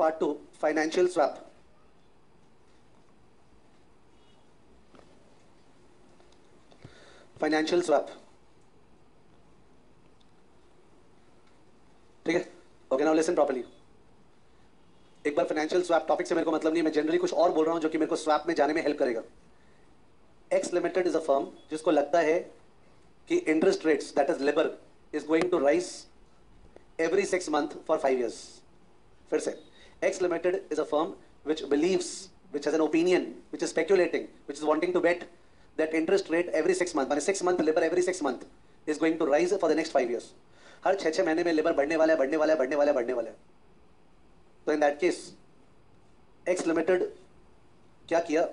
Part 2, financial swap. Financial swap. ठीक है? Okay, now listen properly. एक बार फाइनेंशियल स्वैप टॉपिक से मेरे को मतलब नहीं, मैं जनरली कुछ और बोल रहा हूं जो कि मेरे को स्वैप में जाने में हेल्प करेगा. X limited is a firm जिसको लगता है कि interest rates that is LIBOR is going to rise every 6 months for 5 years. फिर से, X Limited is a firm which believes, which has an opinion, which is speculating, which is wanting to bet that interest rate every 6 months, माने 6 month LIBOR every 6 month is going to rise for the next 5 years. हर 6 महीने में Libre बढ़ने वाला है, बढ़ने वाला है, बढ़ने वाला है, बढ़ने वाला है. तो in that case, X Limited क्या किया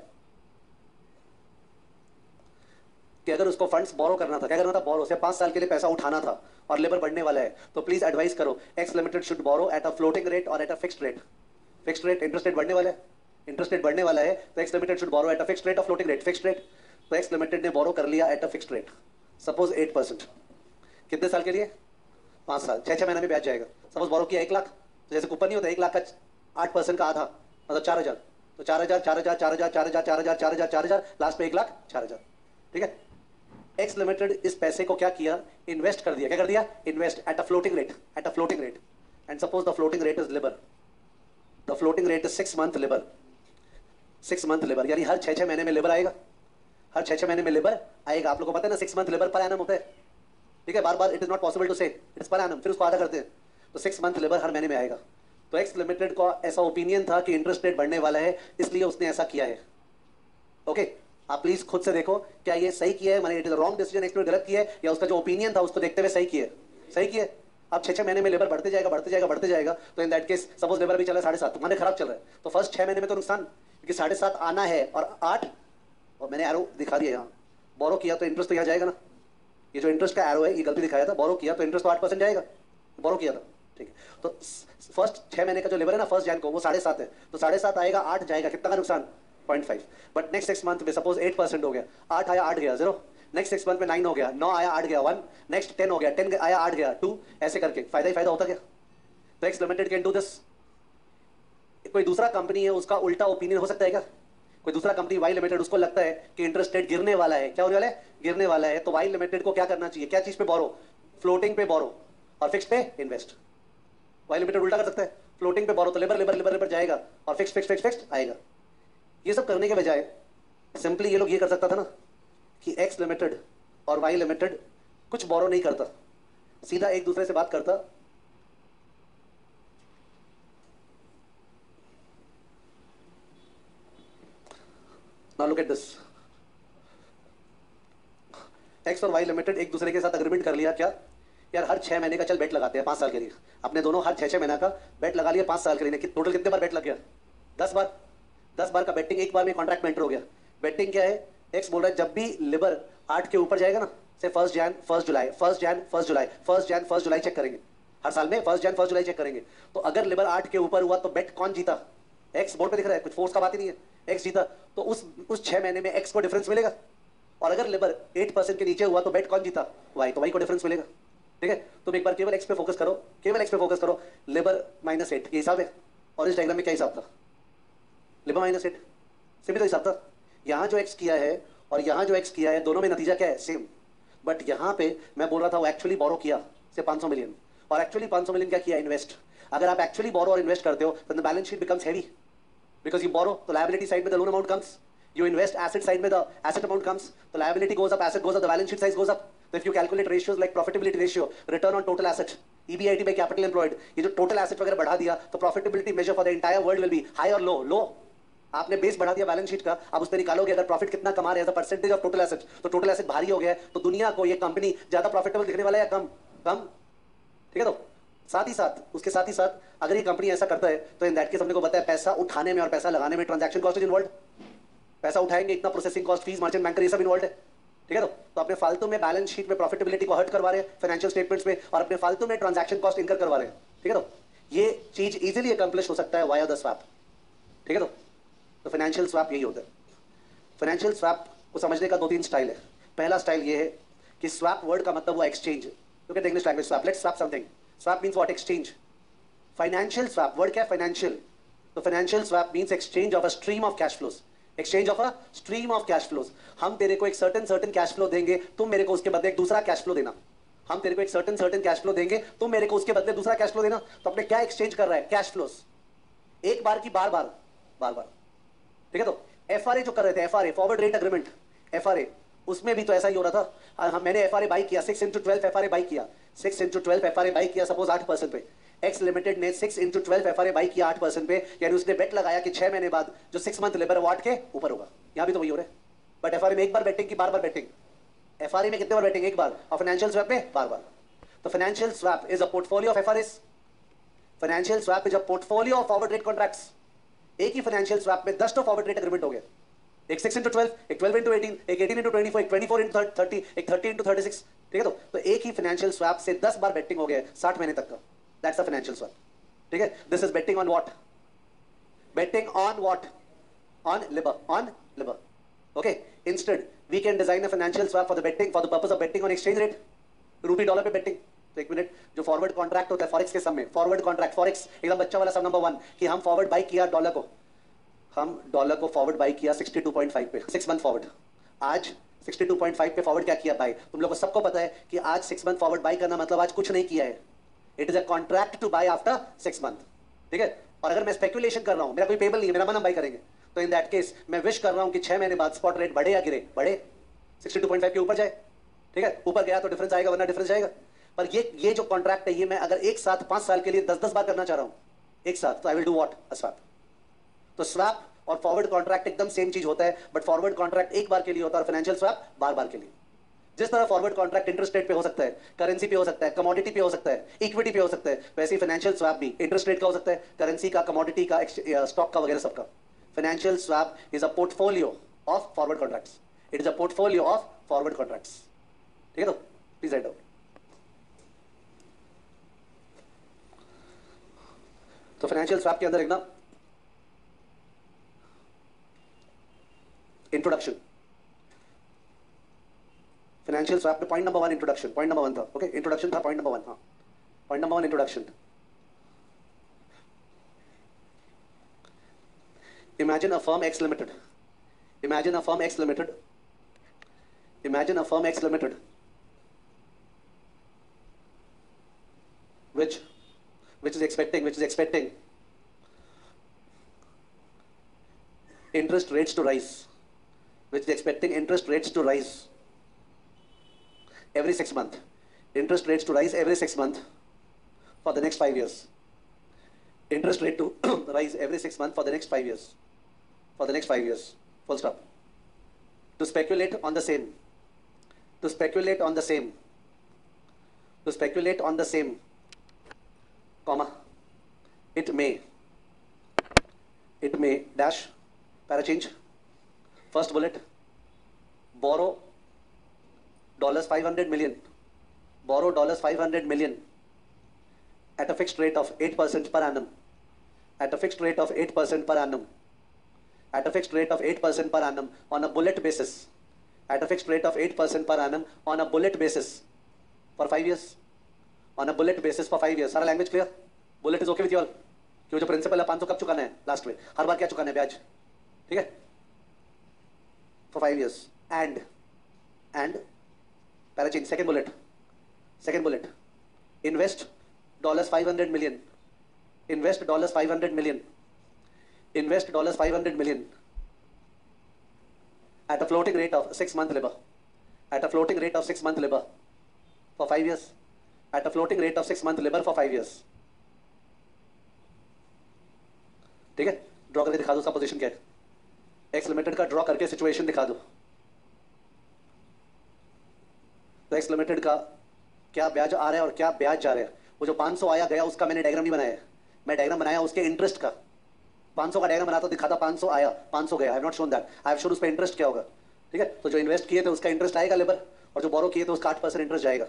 कि अगर उसको फंड्स बोरो करना था, क्या करना था, बोरो से 5 साल के लिए पैसा उठाना था और लेबर बढ़ने वाला है, तो प्लीज एडवाइस करो X limited should borrow at a floating rate और at a fixed rate. Fixed rate, interest rate बढ़ने वाला है, इंटरेस्ट रेट बढ़ने वाला है, तो X limited should borrow at a fixed rate और फ्लोटिंग रेट, फिक्स्ड रेट. तो एक्स लिमिटेड ने बोरो कर लिया at a fixed rate, suppose 8%. कितने साल के लिए? 5 साल. 6 महीने में ब्याज जाएगा. सपोज बोरो किया 1 लाख, तो जैसे कूपन नहीं होता 1 लाख का 8% का आधा, मतलब 4000. तो 4000, 4000, 4000, 4000, 4000, 4000, 4000, लास्ट में 1 लाख 4000. ठीक है? एक्स लिमिटेड इस पैसे को क्या किया? इन्वेस्ट कर दिया. क्या कर दिया? Invest at a floating rate, at a floating rate. And suppose the floating rate is LIBOR, the floating rate is 6 month LIBOR. 6 month LIBOR यानी हर 6 महीने में लिबर आएगा, हर 6 महीने में लिबर आएगा. आप लोगों को पता है ना 6 मंथ लिबर पर एनम होता है. ठीक है, बार बार it is not possible to say, it is per annum, फिर उसको आधा करते हैं. तो 6 मंथ लिबर हर महीने में आएगा. तो एक्स लिमिटेड का ऐसा ओपिनियन था कि इंटरेस्ट रेट बढ़ने वाला है, इसलिए उसने ऐसा किया है. ओके, आप प्लीज खुद से देखो क्या ये सही किया है, माने it is wrong decision, X गलत किया है, या उसका जो ओपिनियन था उसको देखते हुए सही किया है. सही किया है. अब 6 महीने में लेबर बढ़ते जाएगा, बढ़ते जाएगा, बढ़ते जाएगा. तो in that case suppose LIBOR भी चला 7.5, माने खराब चल रहा है, तो फर्स्ट 6 महीने में तो नुकसान, क्योंकि 7.5 आना है और 8, और मैंने एरो दिखा दिया यहाँ, बोरो किया तो इंटरेस्ट तो यहाँ जाएगा ना. ये जो इंटरेस्ट का एरो है ये गलती दिखाया था, बोरो किया तो इंटरेस्ट तो 8% जाएगा, बोरो किया था. ठीक है, तो फर्स्ट 6 महीने का जो लेबर है ना फर्स्ट जैन को, वो 7.5 है, तो 7.5 आएगा, 8 जाएगा, कितना का नुकसान? 0.5. बट नेक्स्ट 6 मंथ में सपोज 8% हो गया, 8 आया 8 गया 0. नेक्स्ट 6 मंथ में 9 हो गया, 9 आया 8 गया 1. नेक्स्ट 10 हो गया, 10 आया 8 गया 2. ऐसे करके फायदा ही फायदा होता क्या? तो X limited can do this. कोई दूसरा कंपनी है उसका उल्टा ओपिनियन हो सकता है क्या? कोई दूसरा कंपनी वाई लिमिटेड, उसको लगता है कि इंटरेस्ट रेट गिरने वाला है. क्या होने वाला है? गिरने वाला है. तो वाई लिमिटेड को क्या करना चाहिए? क्या चीज पे बोरो? फ्लोटिंग पे बोरो और फिक्स पे इन्वेस्ट. वाई लिमिटेड उल्टा कर सकता है, फ्लोटिंग पे बोरो तो लेबर लेबर लेबर लेबर जाएगा और फिक्स फिक्स फिक्स फिक्स आएगा. ये सब करने के बजाय सिंपली ये लोग ये कर सकता था ना कि एक्स लिमिटेड और वाई लिमिटेड कुछ बोरो नहीं करता, सीधा एक दूसरे से बात करता. Now look at this. X और वाई लिमिटेड एक दूसरे के साथ अग्रीमेंट कर लिया. क्या यार, हर 6 महीने का चल बेट लगाते हैं 5 साल के लिए. अपने दोनों हर 6 महीना का बेट लगा लिया 5 साल के लिए. टोटल कितने बार बेट लग गया? 10 बार. 10 बार का बेटिंग एक बार में कॉन्ट्रैक्ट में एंटर हो गया. बेटिंग क्या है? एक्स बोल रहा है जब भी लिबर 8 के ऊपर जाएगा ना, से 1 Jan 1 July, 1 Jan 1 July, 1 Jan 1 July check करेंगे. हर साल में 1 जैन 1 जुलाई चेक करेंगे. तो अगर लिबर 8 के ऊपर हुआ तो बेट कौन जीता? एक्स. बोर्ड पे दिख रहा है, कुछ फोर्स का बात ही नहीं है, एक्स जीता. तो उस 6 महीने में एक्स को डिफरेंस मिलेगा. और अगर लिबर 8% के नीचे हुआ तो बेट कौन जीता? वाई. तो वाई को डिफरेंस मिलेगा. ठीक है, तुम एक बार केवल एक्स पे फोकस करो, केवल एक्स पे फोकस करो. लिबर -8 ये हिसाब है, और इस डायग्राम में क्या हिसाब था? लिबर -8 सिंपल हिसाब था. यहां जो एक्स किया है और यहां जो एक्स किया है, दोनों में नतीजा क्या है? सेम. बट यहां पे मैं बोल रहा था वो एक्चुअली बोरो किया से 500 मिलियन, और एक्चुअली 500 मिलियन क्या किया? इन्वेस्ट. अगर आप एक्चुअली बोरो और इन्वेस्ट करते हो तो the balance sheet becomes heavy, because you borrow तो लायबिलिटी साइड में the loan amount comes, you invest asset side में the asset amount comes, the liability goes up, asset goes up, the balance sheet size goes up. So if you calculate ratios like profitability ratio, return on total asset, EBIT by capital employed, ये जो total asset वगैरह बढ़ा दिया तो profitability measure for the entire world will be high or low? low. आपने base बढ़ा दिया balance sheet का, अब उस पर निकालोगे अगर प्रॉफिट कितना कमा रहे हैं परसेंटेज ऑफ टोटल एसेट, तो टोटल एसेट भारी हो गया है, तो दुनिया को ये कंपनी ज्यादा प्रॉफिटेबल दिखने वाला है या कम? कम. ठीक है, तो साथ ही साथ उसके साथ ही साथ अगर ये कंपनी ऐसा करता है तो इन दैट केस हमने को बताया पैसा उठाने में और पैसा लगाने में ट्रांजैक्शन कॉस्ट इज इन्वॉल्व. पैसा उठाएंगे इतना processing cost, fees, merchant banker, ये सब इन्वॉल्व है. ठीक है, तो अपने फालतू में बैलेंस शीट में प्रॉफिटेबिलिटी को हर्ट करवा रहे हैं फाइनेंशियल स्टेटमेंट्स में, और अपने फालतू में ट्रांजैक्शन कॉस्ट इनकर करवा रहे हैं. ठीक है, तो ये चीज इजीली अकम्प्लिश हो सकता है वाया द स्वैप. ठीक है, तो फाइनेंशियल स्वैप यही होता है. फाइनेंशियल स्वैप को समझने का 2-3 स्टाइल है. पहला स्टाइल ये है कि स्वैप वर्ड का मतलब हुआ exchange. Look at English language swap. Let's swap something. Swap means what? Exchange. Financial swap word क्या है? फाइनेंशियल. तो financial swap means exchange of a stream of cash flows, exchange of a stream of cash flows. हम तेरे को एक certain cash flow देंगे, तुम मेरे को उसके बदले एक दूसरा कैश फ्लो देना। हम तेरे को एक सर्टन कैश फ्लो देंगे, तुम मेरे को उसके बदले दूसरा कैश फ्लो देना। तो अपने क्या एक्सचेंज कर रहा है? कैश फ्लोज, एक बार की बार बार बार बार। ठीक है, तो एफआरए जो कर रहे थे, FRA forward rate agreement, FRA, उसमें भी तो ऐसा ही हो रहा था। मैंने एफआरए बाई किया, 6 into 12 एफआरए बाई किया, 6 into 12 एफआरए बाई किया, सपोज 8% पे। एक्स लिमिटेड ने 6 into 12 एफआरए बाई किया 8% पे, यानी उसने बेट लगाया कि 6 महीने बाद जो 6 मंथ लेबर अवार्ड के ऊपर होगा। यहां भी तो वही हो रहा है। बट एफआरए में एक बार बेटिंग की बार बार बेटिंग, एफआरए में कितने बार बेटिंग? एक बार। और फाइनेंशियल स्वैप में बार बार। तो financial swap is a portfolio of FRAs, financial swap is a portfolio of forward rate contracts. एक ही फाइनेंशियल स्वैप में 10 तो फॉरवर्ड रेट एग्रीमेंट हो गए, एक 6 into 12, एक 12 into 18, एक 18 into 24, एक 24 into 30, एक 30 into 36। ठीक है, तो एक ही फाइनेंशियल स्वैप से 10 बार बेटिंग हो गया 60 महीने तक का। That's a financial swap. ठीक है, this is betting on what? Betting on what? On LIBOR, on LIBOR. Okay, instead we can design a financial swap for the betting, for the purpose of betting on exchange rate, rupee dollar पे betting. तो एक minute, जो forward contract होता है forex के समय, forward contract, forex एकदम बच्चा वाला सब नंबर 1 कि हम फॉरवर्ड बाई किया डॉलर को, हम डॉलर को फॉरवर्ड बाई किया 62.5 पे, 6 मंथ फॉरवर्ड। आज 62.5 पे फॉरवर्ड क्या किया बाई? तुम लोगों को सबको पता है कि आज 6 मंथ फॉरवर्ड बाई करना मतलब आज कुछ नहीं किया है। It is a contract to buy after 6 month. ठीक है, और अगर मैं स्पेकुलेशन कर रहा हूं, मेरा कोई पेबल नहीं है, मेरा मन हम बाई करेंगे, तो इन दैट केस मैं विश कर रहा हूं कि 6 महीने बाद स्पॉट रेट बढ़े या गिरे? बढ़े, 62.5 के ऊपर जाए। ठीक है, ऊपर गया तो डिफरेंस आएगा, वरना डिफरेंस जाएगा। पर ये जो कॉन्ट्रैक्ट है, ये मैं अगर एक साथ 5 साल के लिए 10-10 बार करना चाह रहा हूं एक साथ, तो I will do what? A swap. तो स्वैप और फॉरवर्ड कॉन्ट्रैक्ट एकदम सेम चीज होता है, बट फॉरवर्ड कॉन्ट्रैक्ट एक बार के लिए होता है और फाइनेंशियल स्वैप बार बार के लिए। जिस तरह फॉरवर्ड कॉन्ट्रैक्ट इंटरेस्ट रेट पे हो सकता है, करेंसी पे हो सकता है, कमोडिटी पे हो सकता है, इक्विटी पे हो सकता है, वैसे ही फाइनेंशियल स्वैप भी इंटरेस्ट रेट का हो सकता है, करेंसी का, कमोडिटी का, स्टॉक का, वगैरह सबका। Financial swap is a portfolio of forward contracts, it is a portfolio of forward contracts. ठीक है, तो प्लीज राइट डाउन। तो फाइनेंशियल स्वैप के अंदर एक ना इंट्रोडक्शन, फाइनेंशियल स्वैप में point number 1 introduction, point number 1 था। ओके, इंट्रोडक्शन था पॉइंट नंबर 1। हाँ, point number 1 introduction. Imagine a firm X limited, imagine a firm X limited, imagine a firm X limited which is expecting interest rates to rise, which is expecting interest rates to rise every 6 months, interest rates to rise every 6 months for the next 5 years, interest rate to rise every 6 months for the next 5 years, for the next 5 years, full stop. To speculate on the same, to speculate on the same, to speculate on the same, comma, it may dash, para change, first bullet, borrow $500 million, borrow $500 million at a fixed rate of 8% per annum, at a fixed rate of 8% per annum, at a fixed rate of 8% per annum on a bullet basis, at a fixed rate of 8% per annum on a bullet basis for 5 years, on a bullet basis for 5 years. सारा language clear? Bullet is okay with you all? क्यों, जो principal है 500 कब चुकाना है? Last में, हर बार क्या चुकाना है? ब्याज। ठीक है, for 5 years and para change, second bullet, second bullet, invest $500 million, invest $500 million, invest $500 million at a floating rate of 6 month LIBOR, at a floating rate of 6 month LIBOR for 5 years, at a floating rate of 6 month LIBOR for 5 years. ठीक है, draw करके दिखा दो उसका position क्या है, X limited का draw करके सिचुएशन दिखा दो। तो एक्स लिमिटेड का क्या ब्याज आ रहा है और क्या ब्याज जा रहा है। वो जो 500 आया गया उसका मैंने डायग्राम नहीं बनाया है, मैं डायग्राम बनाया उसके इंटरेस्ट का। 500 का डायग्राम बनाता तो दिखाता 500 आया 500 गया, I have not shown that, I have shown उस पर इंटरेस्ट क्या होगा। ठीक है, तो जो इन्वेस्ट किए थे उसका इंटरेस्ट आएगा लेबर, और जो बोरो किए थे उसका 8% इंटरेस्ट जाएगा।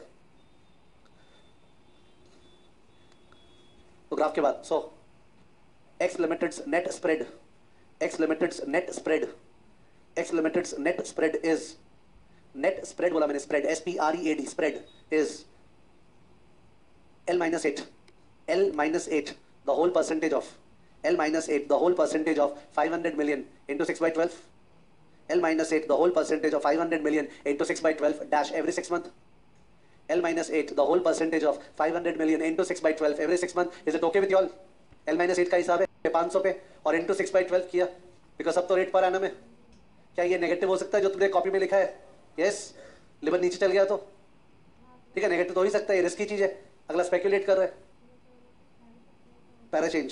तो ग्राफ के बाद so X limited's net spread, X limited's net spread, X limited's net spread is, net spread बोला मैंने, spread SPREAD, spread is L minus 8, L minus 8, the whole percentage of L minus 8, the whole percentage of 500 million into 6 by 12. L minus 8, the whole percentage of 500 million into 6 by 12 dash every 6 months. L minus 8, the whole percentage of 500 million into 6 by 12 every 6 months. Is it okay with you all? L minus 8 का हिसाब है 500 पे और into 6 by 12 किया because सब तो rate पर आना में. क्या ये नेगेटिव हो सकता है जो तुमने कॉपी में लिखा है? यस. लिबर नीचे चल गया तो ठीक है, नेगेटिव तो हो ही सकता है, रिस्की चीज है. अगला स्पेक्युलेट कर रहा है. Para change.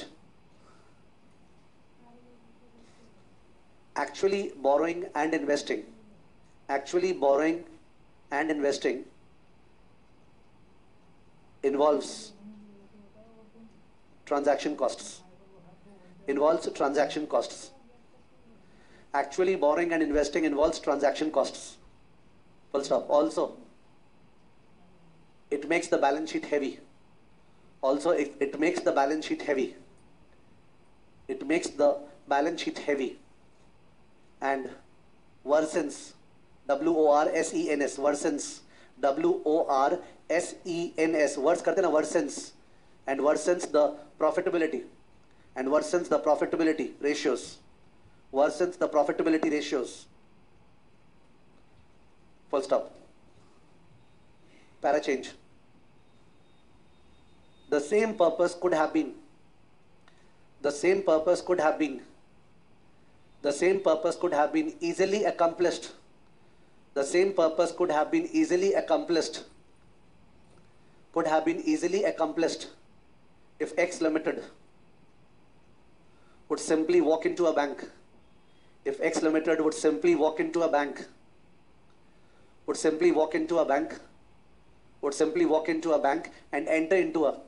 Actually borrowing and investing, actually borrowing and investing involves transaction costs, involves transaction costs. Actually borrowing and investing involves transaction costs. Full stop. Also, it makes the balance sheet heavy. Also, it makes the balance sheet heavy. It makes the balance sheet heavy. And worsens, W-O-R-S-E-N-S, worsens, W-O-R-S-E-N-S, words करते ना, worsens, and worsens the profitability, and worsens the profitability ratios, worsens the profitability ratios. Full stop. Para change. The same purpose could have been, the same purpose could have been, the same purpose could have been easily accomplished. The same purpose could have been easily accomplished. Could have been easily accomplished if X Limited would simply walk into a bank. If X Limited would simply walk into a bank. Would simply walk into a bank. Would simply walk into a bank and enter into a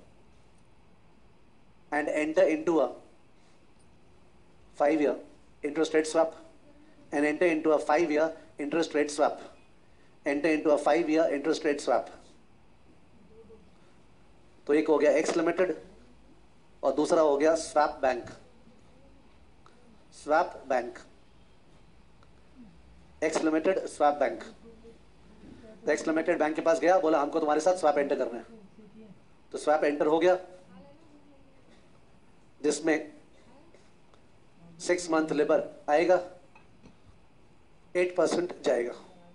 5-year interest rate swap, and enter into a 5-year interest rate swap, enter into a 5-year interest rate swap. तो एक हो गया x limited और दूसरा हो गया swap bank. Swap bank, X limited swap bank. तो X limited bank के पास गया, बोला हमको तुम्हारे साथ स्वैप एंटर करना है. तो स्वैप एंटर हो गया जिसमें 6 month लिबर आएगा, 8% जाएगा.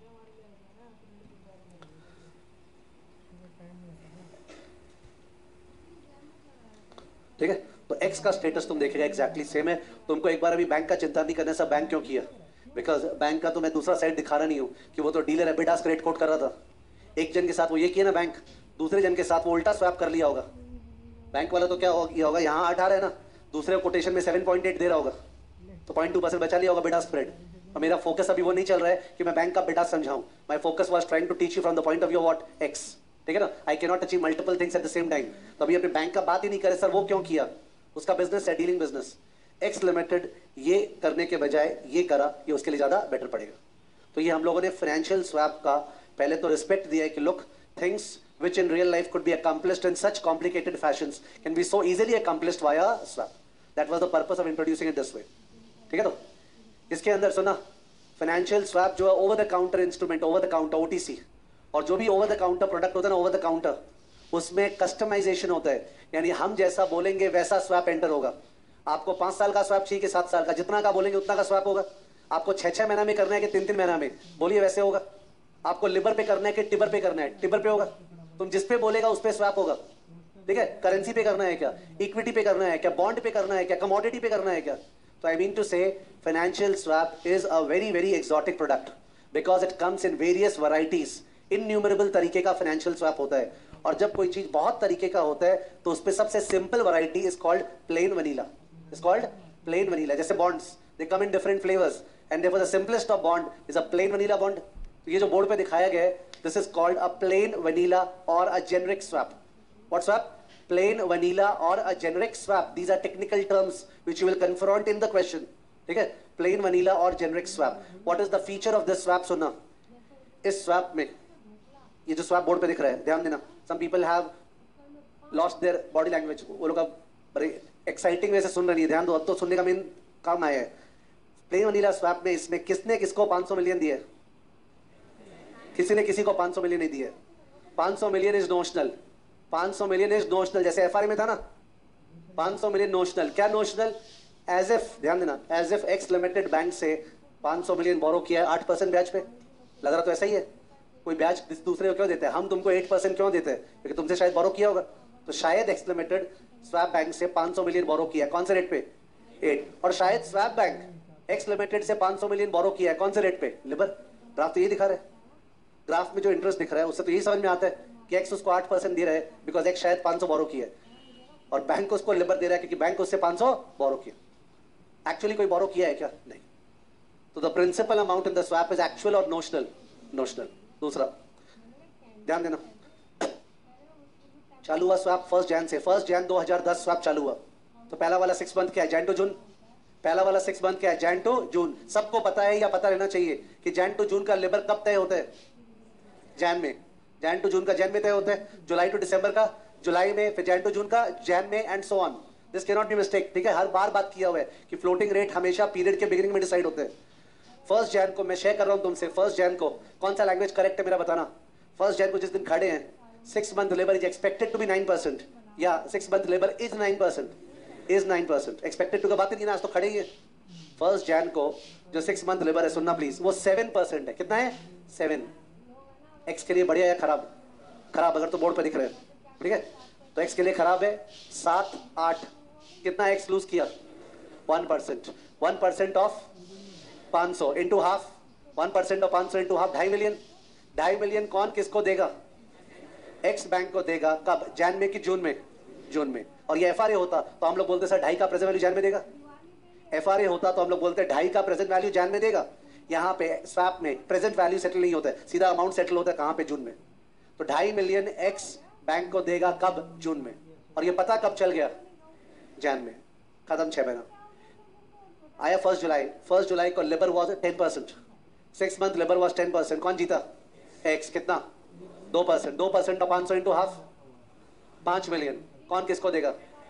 ठीक है. तो एक्स का स्टेटस तुम देखेगा एग्जैक्टली सेम है. तुमको एक बार अभी बैंक का चिंता नहीं करने से बैंक क्यों किया? बिकॉज बैंक का तो मैं दूसरा साइड दिखा रहा नहीं हूं कि वो तो डीलर एबिडास क्रेडिट कोट कर रहा था. एक जन के साथ वो ये किया ना बैंक, दूसरे जन के साथ वो उल्टा स्वैप कर लिया होगा. बैंक वाला तो क्या होगा, यहाँ 8 आ रहा है ना, दूसरे कोटेशन में 7.8 दे रहा होगा, तो 0.2% बचा लिया होगा बिड आस्क स्प्रेड. और मेरा फोकस अभी वो नहीं चल रहा है कि मैं बैंक का बिड आस्क समझाऊं. My focus was trying to teach you from the point of view what X. ठीक है ना. I can not achieve multiple things at the same time. तो अभी अपने बैंक का बात ही नहीं करे सर, वो क्यों किया? उसका बिजनेस है डीलिंग बिजनेस. एक्स लिमिटेड ये करने के बजाय ये करा, ये उसके लिए ज्यादा बेटर पड़ेगा. तो ये हम लोगों ने फाइनेंशियल स्वैप का पहले तो रिस्पेक्ट दिया है कि look, things which in real life could be accomplished in such complicated fashions can be so easily accomplished via swap. That was the purpose of introducing it this way. ठीक है. तो इसके अंदर सुना, फाइनेंशियल स्वैप जो है over the counter instrument, over the counter OTC, और जो भी ओवर द काउंटर प्रोडक्ट होता है ना ओवर द काउंटर, उसमें कस्टमाइजेशन होता है. यानी हम जैसा बोलेंगे वैसा स्वैप एंटर होगा. आपको 5 साल का स्वैप चाहिए कि 7 साल का, जितना का बोलेंगे उतना का स्वैप होगा. आपको 6-6 महीना में करना है कि 3-3 महीना में, बोलिए वैसे होगा. आपको लिबर पे करना है कि टिबर पे करना है, टिबर पे होगा. तुम जिस पे बोलेगा उस पे स्वैप होगा. ठीक है. करेंसी पे करना है क्या, इक्विटी पे करना है क्या, बॉन्ड पे करना है क्या, कमोडिटी पे करना है क्या. तो I mean to say financial swap is a very very exotic product because it comes in various varieties. Innumerable तरीके का फाइनेंशियल स्वैप होता है. और जब कोई चीज बहुत तरीके का होता है तो उस पर सबसे simple variety is called plain vanilla. Is called plain vanilla. जैसे bonds, they come in different flavours and therefore the simplest of bond is a plain vanilla bond. तो ये जो बोर्ड पे दिखाया गया है, this is called a plain vanilla or a generic swap. What swap? Plain vanilla or a generic swap. These are technical terms which you will confront in the question. ठीक है. Plain vanilla or generic swap. What is the feature of this swap? सुनना, इस swap में ये जो swap board पे दिख रहा है, ध्यान देना. Some people have lost their body language. वो लोग अब बड़े एक्साइटिंग वे से सुन रहे हैं. ध्यान दो, अब तो सुनने का मेन काम आया है. प्लेन वनीला स्वैप में इसमें किसने किसको 500 मिलियन दिए? किसी ने किसी को 500 मिलियन नहीं दिए. 500 million is notional. 500 million is notional. जैसे एफआरए में था ना, 500 मिलियन नोशनल, क्या नोशनल? एज इफ, ध्यान देना, as if X limited bank से 500 मिलियन बोरो किया है 8% ब्याज पे। लग रहा तो ऐसा ही है। कोई ब्याज दूसरे को क्यों देते हैं? हम तुमको 8% क्यों देते हैं? क्योंकि तुमसे शायद बोरो किया होगा। तो शायद एक्स लिमिटेड स्वैप बैंक से 500 मिलियन बोरो किया है, कौन से रेट पे? 8। और शायद स्वैप बैंक एक्स लिमिटेड से 500 मिलियन बोरो किया है, कौन से रेट पे? लिबर। ग्राफ तो ये दिखा रहा है। ग्राफ में जो इंटरेस्ट दिख रहा है उससे तो यही समझ में आता है कि एक्स उसको 8% दे रहा है बिकॉज एक्स शायद 500 बोरो किया है, और बैंक उसको लिबर दे रहा है क्योंकि बैंक उससे 500 बोरो किया। एक्चुअली कोई बोरो किया है क्या? नहीं। तो the principal amount in the swap is actual और नोशनल? नोशनल। दूसरा ध्यान देना, चालू हुआ स्वैप 1 जैन से। 1 जैन 2010 स्वैप चालू हुआ। तो पहला वाला 6 मंथ क्या है? Jan to June. पहला वाला 6 मंथ क्या है? Jan to June. सबको पता है या पता रहना चाहिए कि जैन टू जून का लिबर कब तय होता है? जैन में। जैन टू जून का जैन में तय होता है। जुलाई टू दिसंबर का जुलाई में, फिर जैन टू जून का जैन में, and so on. This can not be mistake. ठीक है, हर बार बात किया हुआ है कि फ्लोटिंग रेट हमेशा पीरियड के बिगिनिंग में डिसाइड होते हैं। 1 जैन को मैं शेयर कर रहा हूं तुमसे। 1 जैन को कौन सा लैंग्वेज करेक्ट है मेरा बताना? 1 जैन को जिस दिन खड़े हैं, 6 month LIBOR is expected to be 9%, या 6 month LIBOR is 9%? Is 9%। Expected to का बात ही नहीं ना, आज तो खड़े ही है। 1 जैन को जो 6 मंथ लेबर है, सुनना प्लीज, वो 7% है। कितना है? 7। एक्स के लिए बढ़िया या खराब? खराब, अगर तो बोर्ड पर दिख रहे हैं। ठीक है, तो एक्स के लिए खराब है। 7, 8, कितना एक्स लूज किया? 1%। 1% of 500 into half. 1% of 500 into half 2.5 million. 2.5 million कौन किसको देगा? एक्स बैंक को देगा। कब? जैन में कि जून में? जून में। और ये एफआरए होता तो हम लोग बोलते सर 2.5 का प्रेजेंट वैल्यू जैन में देगा। एफआरए होता तो हम लोग बोलते 2.5 का प्रेजेंट वैल्यू जैन में देगा। यहाँ पे स्वैप में प्रेजेंट वैल्यू सेटल नहीं होता है, सीधा अमाउंट सेटल होता है कहां पे? जून में। तो 2.5 मिलियन एक्स बैंक को देगा कब? जून में। और ये पता कब चल गया? जैन में। खत्म 6 महीना। आया 1 जुलाई। 1 जुलाई को LIBOR was 10%। 6 month LIBOR was 10%। कौन जीता? एक्स। कितना? 2%। 2% ऑफ 500 इंटू हाफ 5 मिलियन। कौन किसको देगा?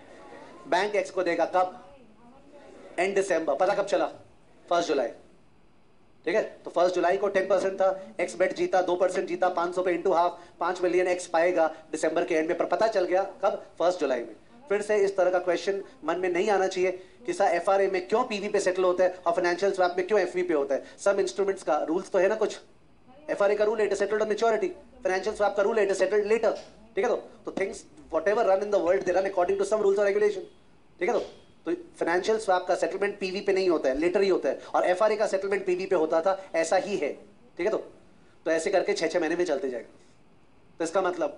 बैंक एक्स को देगा। कब? एंड दिसंबर। पता कब चला? 1 जुलाई। ठीक है, तो 1 जुलाई को 10% था, एक्स बेट जीता, 2% जीता, 500 पे इंटू हाफ 5 मिलियन एक्स पाएगा दिसंबर के एंड में। पर पता चल गया कब? 1 जुलाई में। फिर से इस तरह का क्वेश्चन मन में नहीं आना चाहिए कि सर एफआरए में क्यों पीवी पे सेटल होता है और फाइनेंशियल स्वैप में क्यों एफवी पे होता है। सब इंस्ट्रूमेंट्स का रूल्स तो है ना कुछ। एफआरए का रूल है it is settled on maturity, financial swap का रूल है इट इज सेटल्ड लेटर। ठीक है, तो things whatever run in the world they run according to some rules और रेगुलेशन। ठीक है, तो फाइनेंशियल स्वैप का सेटलमेंट पीवी पे नहीं होता है, लेटर ही होता है, और एफआरए का सेटलमेंट पीवी पे होता था, ऐसा ही है। ठीक है, तो ऐसे करके 6-6 महीने में चलते जाएगा। तो इसका मतलब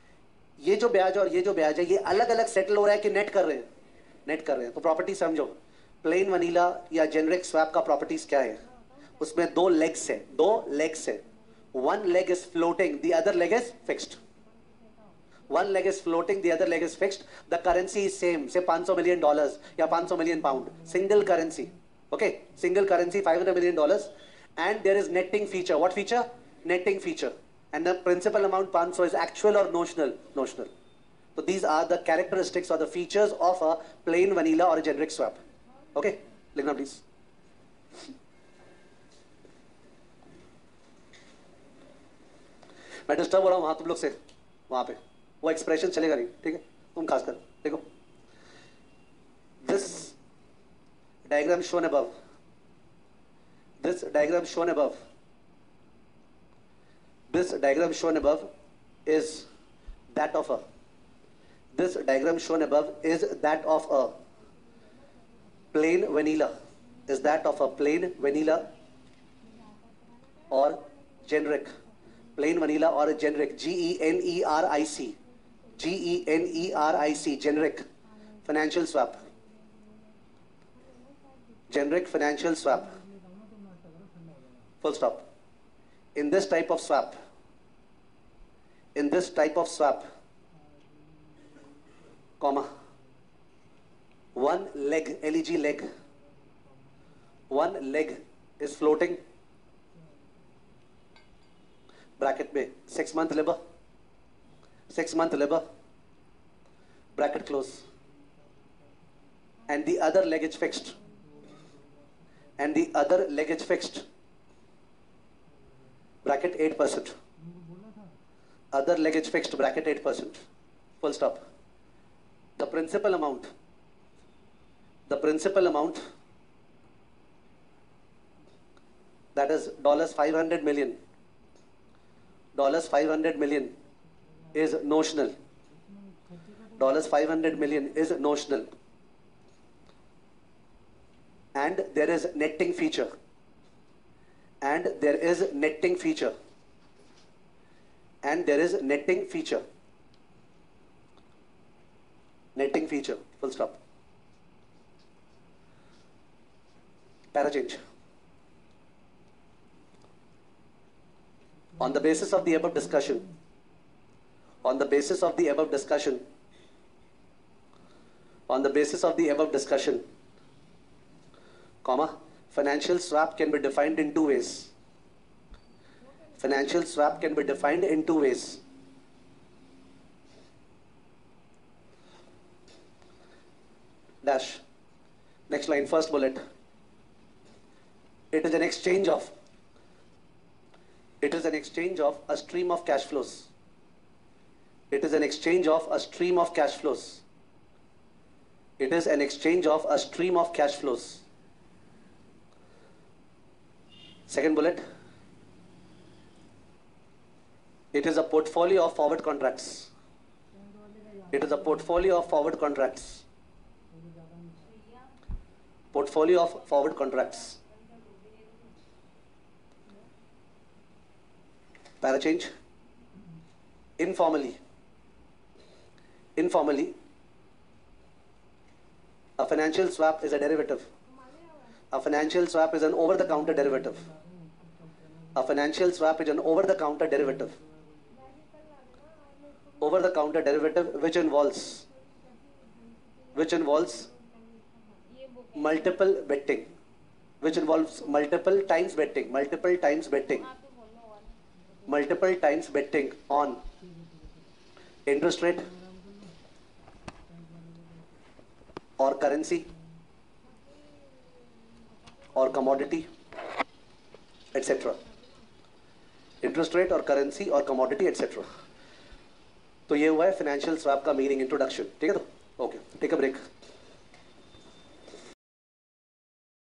ये जो ब्याज और ये जो ब्याज है ये अलग अलग सेटल हो रहा है कि नेट कर रहे हैं? नेट कर रहे हैं। तो प्रॉपर्टी समझो, प्लेन वनीला या जेनरिक स्वैप का प्रॉपर्टीज क्या है? उसमें 2 लेग्स है। 2 लेग्स है। 1 leg is floating, the other leg is fixed. 1 leg is floating, the other leg is fixed. The currency is same, say $500 million या 500 million pound. Single currency. Okay, single currency, $500 million. And there is netting feature. What feature? Netting feature. And the principal amount 500 is actual or notional? Notional. So these are the characteristics or the features of a plain vanilla or a generic swap. Okay, likhna please. मैं disturb हो रहा हूं वहां तुम लोग से, वहां पे वो एक्सप्रेशन चलेगा नहीं। ठीक है, तुम खासकर देखो, this diagram shown above, this diagram shown above, this diagram shown above is that of a, this diagram shown above is that of a plain vanilla, is that of a plain vanilla or generic, plain vanilla or generic, G-E-N-E-R-I-C, G-E-N-E-R-I-C, generic financial swap, generic financial swap, full stop. In this type of swap, in this type of swap, comma, 1 leg, leg leg, 1 leg is floating, bracket में 6 month labor, 6 month labor, bracket close, and the other leg is fixed, and the other leg is fixed, bracket 8%, other leg is fixed, bracket 8%, full stop. The principal amount the principal amount, that is $500 million. $500 million is notional. $500 million is notional. And there is netting feature. And there is netting feature. And there is netting feature. Netting feature, full stop. Para change. On the basis of the above discussion, on the basis of the above discussion, on the basis of the above discussion, comma, financial swap can be defined in two ways. Financial swap can be defined in two ways. Dash. Next line, first bullet. It is an exchange of a stream of cash flows. It is an exchange of a stream of cash flows. It is an exchange of a stream of cash flows. Second bullet. It is a portfolio of forward contracts. It is a portfolio of forward contracts. Portfolio of forward contracts. Para change. Informally, a financial swap is a derivative. A financial swap is an over-the-counter derivative. A financial swap is an over-the-counter derivative. Over-the-counter derivative which involves multiple betting, which involves multiple times betting on interest rate or currency or commodity, etc. Interest rate or currency or commodity, etc. तो ये हुआ है financial swap का meaning introduction. ठीक है, तो okay, take a break.